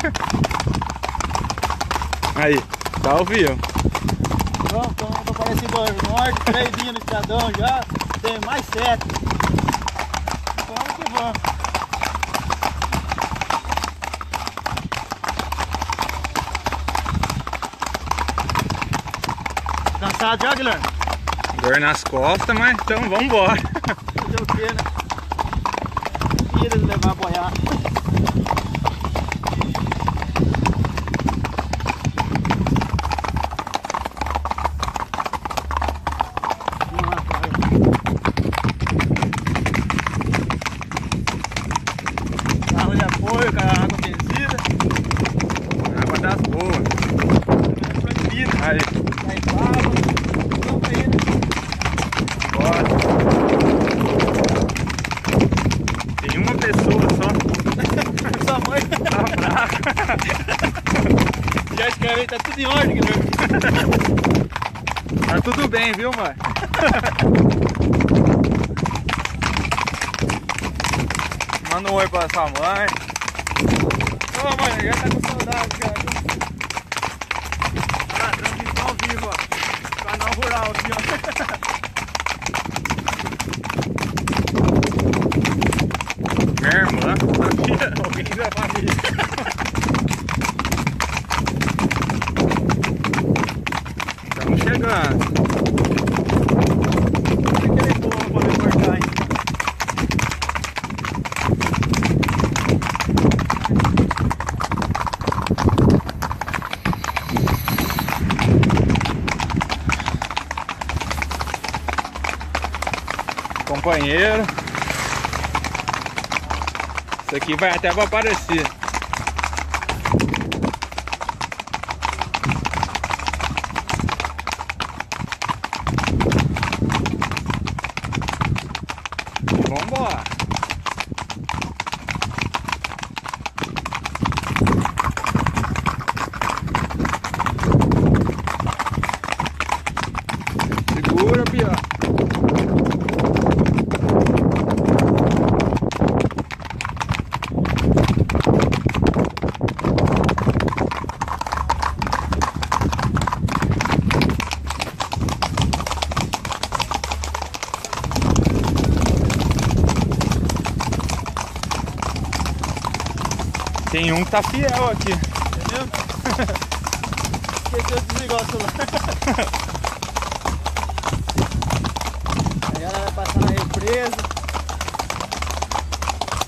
Aí, tá ao vivo. Pronto, então parece norte, 3 dias no estradão já, tem mais 7. Vamos que vamos. Cansado já, Guilherme? Dor nas costas, mas então vamos embora. Fazer o quê, né? Tira de levar a boiada. Carro de apoio, água benzida. Água das boas. É proibido. Aí, Aí para. Vamos aí, né? bora. Tem uma pessoa só. Sua mãe. Tá fraca. Já escreve aí, tá tudo em ordem, Guilherme. Tá tudo bem, viu, mãe? Manda um oi pra sua mãe. Ô mãe, já tá com saudade, cara. Olha lá, transmissão ao vivo, ó. Canal rural aqui, ó. Minha irmã, sabia? Alguém da família. Estamos chegando. Aquele povo pra me cortar, hein? Companheiro. Isso aqui vai até pra aparecer. Vambora. Segura, pior. Tem um que tá fiel aqui. Entendeu? Esqueceu de desligar o celular. Aí ela vai passar na represa.